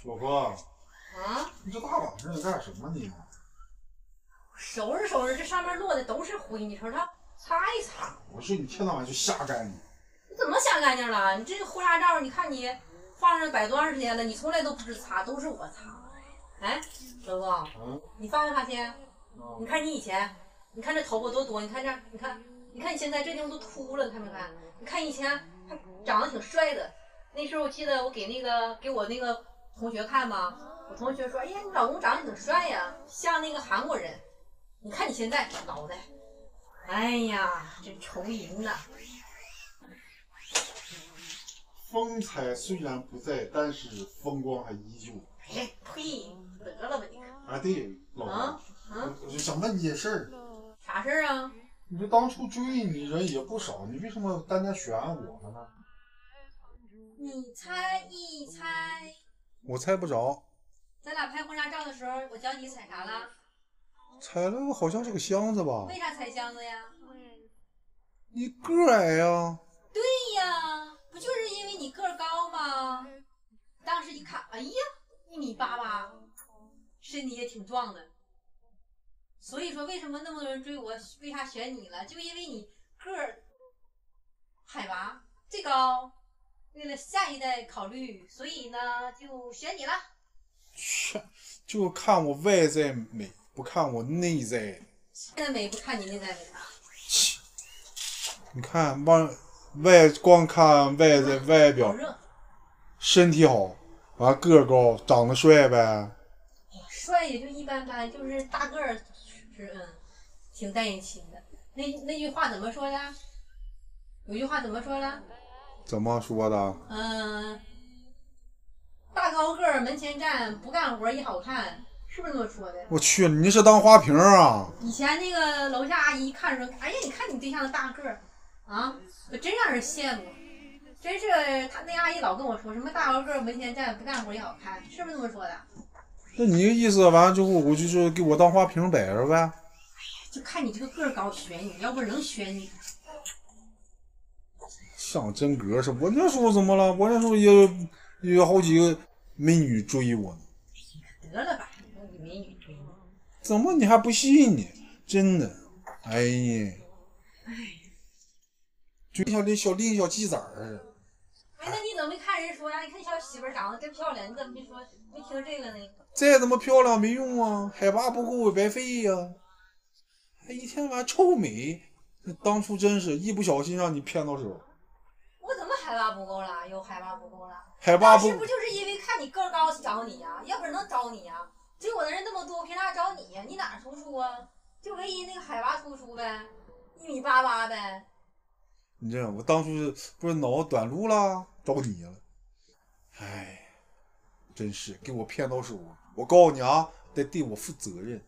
老婆， 啊， 你这大晚上的干什么你？ 收拾收拾，这上面落的都是灰，你瞅瞅，擦一擦。 我说你天到晚就瞎干你。 你怎么瞎干净了？你这个婚纱照，你看你放上摆多长时间了，你从来都不是擦，都是我擦。哎，老公，你发没发现？你看你以前，你看这头发多多，你看这，你看你现在这地方都秃了，你看没看？你看以前还长得挺帅的，那时候我记得我给我那个同学看嘛，我同学说，哎呀，你老公长得挺帅呀，像那个韩国人。你看你现在脑袋，哎呀，这愁人呐！ 风采虽然不在，但是风光还依旧。 哎呸，得了吧你！ 啊，对，老婆，我就想问你件事儿。 啥事儿啊？ 你这当初追你人也不少，你为什么单单选我了呢？ 你猜一猜。 我猜不着。 咱俩拍婚纱照的时候，我教你踩啥了？ 踩了好像是个箱子吧？ 为啥踩箱子呀？ 你个矮呀。 对呀，不就是因为你个儿高吗？当时一看，哎呀，1米88，身体也挺壮的。所以说，为什么那么多人追我？为啥选你了？就因为你个儿、海拔最高，为了下一代考虑，所以呢，就选你了。 切，就看我外在美，不看我内在。 现在美不看你内在美啊？ 切，你看光看外在外表，身体好，完个儿高，长得帅呗。 帅也就一般般，就是大个儿是挺带人亲的。那句话怎么说的？有句话怎么说的？ 怎么说的？ 大高个儿门前站，不干活一好看，是不是那么说的？ 我去，你是当花瓶啊？ 以前那个楼下阿姨一看说：“哎呀，你看你对象的大个儿啊，可真让人羡慕。”真是，他那阿姨老跟我说什么大高个儿门前站，不干活也好看，是不是那么说的？ 那你的意思完了之后，我就是给我当花瓶摆着呗。 就看你这个个儿高选你，要不能选你。 像真格是，我那时候怎么了？我那时候也有好几个美女追我呢。 得了吧，你美女追你。 怎么你还不信呢？真的，哎呀，就像那小鸡仔儿似的。 哎，那你怎么没看人说呀？你看你小媳妇长得真漂亮，你怎么没说没听这个呢？ 再怎么漂亮没用啊，海拔不够也白费呀、还一天晚上臭美，当初真是一不小心让你骗到手。 我怎么海拔不够了？有海拔不够了？ 海拔不是不就是因为看你个儿高找你呀？要不然能找你呀？追我的人那么多，凭啥找你呀？你哪儿突出啊？就唯一那个海拔突出呗，1米88呗。 你这我当初不是脑子短路了，找你了。哎，真是给我骗到手了。我告诉你啊，得对我负责任。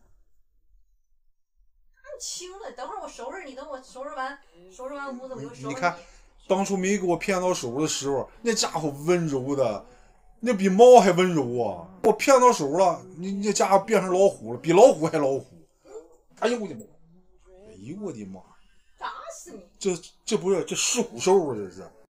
看清了，等会儿我收拾你，等我收拾完屋子，我就收拾你看，当初没给我骗到手的时候，那家伙温柔的，那比猫还温柔啊！我骗到手了，那家伙变成老虎了，比老虎还老虎。哎呦我的妈！哎呦我的妈！ 打死你！ 这不是这是虎兽啊，这是。